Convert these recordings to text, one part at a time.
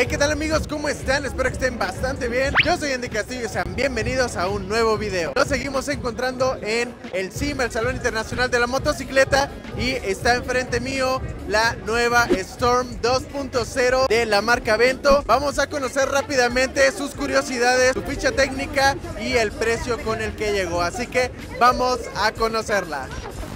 Hey, ¿qué tal amigos? ¿Cómo están? Espero que estén bastante bien. Yo soy Andy Castillo y sean bienvenidos a un nuevo video. Nos seguimos encontrando en el SIM, el Salón Internacional de la Motocicleta, y está enfrente mío la nueva Storm 2.0 de la marca Vento. Vamos a conocer rápidamente sus curiosidades, su ficha técnica y el precio con el que llegó. Así que vamos a conocerla.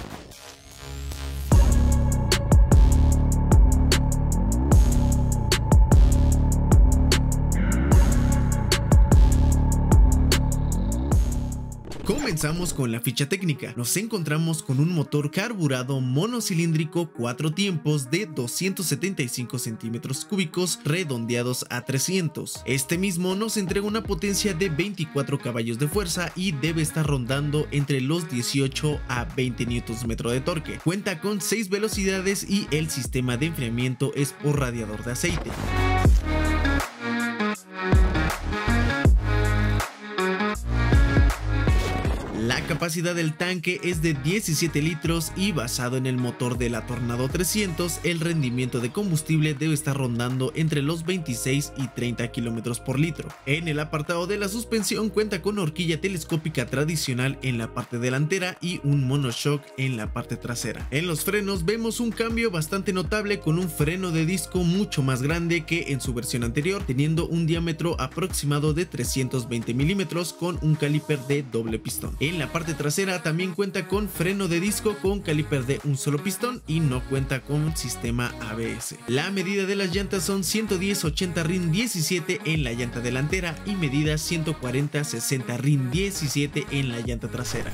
Comenzamos con la ficha técnica. Nos encontramos con un motor carburado monocilíndrico 4 tiempos de 275 centímetros cúbicos redondeados a 300. Este mismo nos entrega una potencia de 24 caballos de fuerza y debe estar rondando entre los 18 a 20 Nm de torque. Cuenta con 6 velocidades y el sistema de enfriamiento es por radiador de aceite. La capacidad del tanque es de 17 litros y basado en el motor de la Tornado 300, el rendimiento de combustible debe estar rondando entre los 26 y 30 km por litro. En el apartado de la suspensión cuenta con horquilla telescópica tradicional en la parte delantera y un monoshock en la parte trasera. En los frenos vemos un cambio bastante notable con un freno de disco mucho más grande que en su versión anterior, teniendo un diámetro aproximado de 320 milímetros con un caliper de doble pistón. En la parte trasera también cuenta con freno de disco con caliper de un solo pistón y no cuenta con sistema ABS. La medida de las llantas son 110/80 RIN 17 en la llanta delantera y medida 140/60 RIN 17 en la llanta trasera.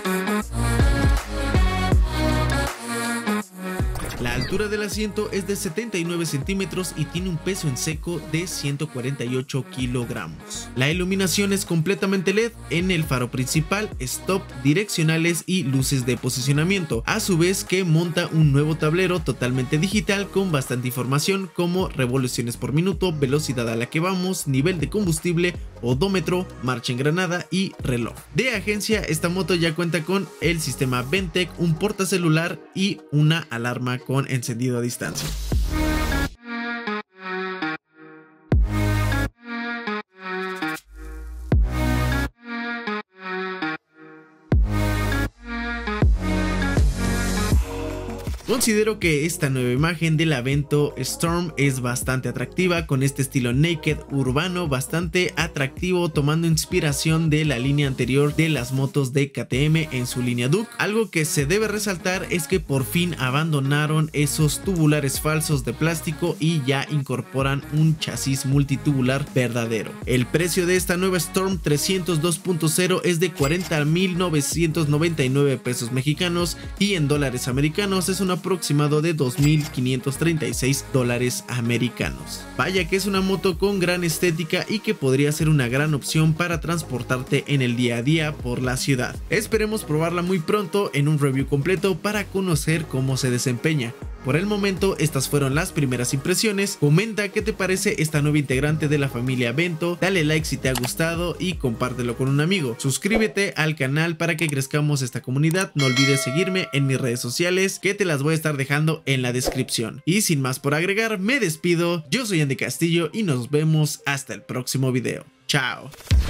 La altura del asiento es de 79 centímetros y tiene un peso en seco de 148 kilogramos. La iluminación es completamente LED en el faro principal, stop, direccionales y luces de posicionamiento, a su vez que monta un nuevo tablero totalmente digital con bastante información como revoluciones por minuto, velocidad a la que vamos, nivel de combustible, odómetro, marcha engranada y reloj. De agencia, esta moto ya cuenta con el sistema Ventec, un portacelular y una alarma con encendido a distancia. Considero que esta nueva imagen de la Vento Storm es bastante atractiva, con este estilo naked urbano bastante atractivo, tomando inspiración de la línea anterior de las motos de KTM en su línea Duke. Algo que se debe resaltar es que por fin abandonaron esos tubulares falsos de plástico y ya incorporan un chasis multitubular verdadero. El precio de esta nueva Storm 300 2.0 es de 40,999 pesos mexicanos y en dólares americanos es un aproximado de 2.536 dólares americanos. Vaya que es una moto con gran estética y que podría ser una gran opción para transportarte en el día a día por la ciudad. Esperemos probarla muy pronto en un review completo para conocer cómo se desempeña. Por el momento, estas fueron las primeras impresiones. Comenta qué te parece esta nueva integrante de la familia Vento, dale like si te ha gustado y compártelo con un amigo. Suscríbete al canal para que crezcamos esta comunidad. No olvides seguirme en mis redes sociales, que te las voy a estar dejando en la descripción. Y sin más por agregar, me despido. Yo soy Andy Castillo y nos vemos hasta el próximo video. Chao.